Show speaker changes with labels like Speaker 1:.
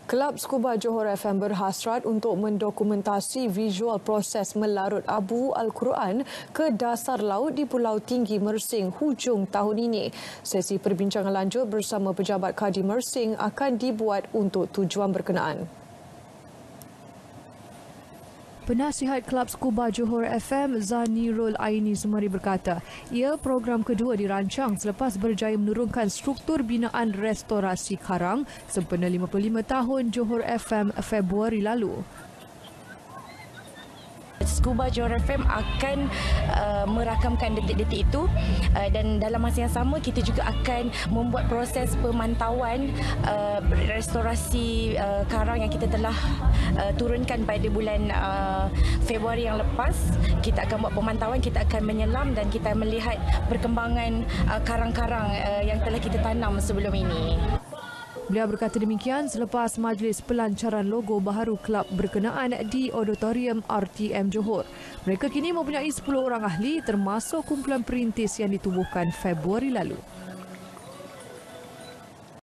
Speaker 1: Kelab Scuba Johor FM berhasrat untuk mendokumentasi visual proses melarut abu Al-Quran ke dasar laut di Pulau Tinggi Mersing hujung tahun ini. Sesi perbincangan lanjut bersama pejabat Kadi Mersing akan dibuat untuk tujuan berkenaan. Penasihat Kelab Scuba Johor FM Zanirul Aini Semari berkata, ia program kedua dirancang selepas berjaya menurunkan struktur binaan restorasi karang sempena 55 tahun Johor FM Februari lalu.
Speaker 2: Scuba Johor FM akan merakamkan detik-detik itu dan dalam masa yang sama kita juga akan membuat proses pemantauan restorasi karang yang kita telah turunkan pada bulan Februari yang lepas. Kita akan buat pemantauan, kita akan menyelam dan kita melihat perkembangan karang-karang yang telah kita tanam sebelum ini.
Speaker 1: Beliau berkata demikian selepas majlis pelancaran logo baharu kelab berkenaan di Auditorium RTM Johor. Mereka kini mempunyai 10 orang ahli termasuk kumpulan perintis yang ditubuhkan Februari lalu.